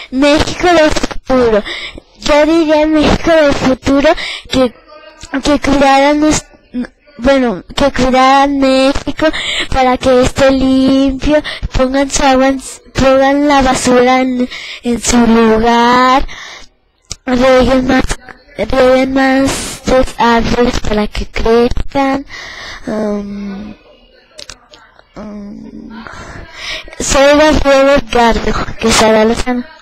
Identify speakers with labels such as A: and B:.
A: México del futuro. Yo diría el México del futuro que cuidaran que cuidaran México para que esté limpio, pongan la basura en su lugar, rieguen más los árboles para que crezcan. Soy Gabriel Edgardo, que será Lozano.